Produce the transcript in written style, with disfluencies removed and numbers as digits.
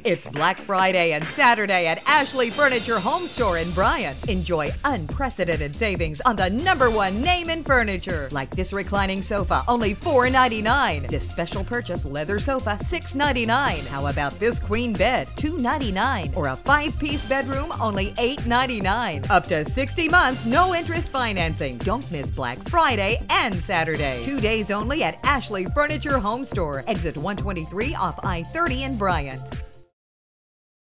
It's Black Friday and Saturday at Ashley Furniture Home Store in Bryant. Enjoy unprecedented savings on the #1 name in furniture. Like this reclining sofa, only $4.99. This special purchase leather sofa, $6.99. How about this queen bed, $2.99. Or a 5-piece bedroom, only $8.99. Up to 60 months, no interest financing. Don't miss Black Friday and Saturday. 2 days only at Ashley Furniture Home Store. Exit 123 off I-30 in Bryant.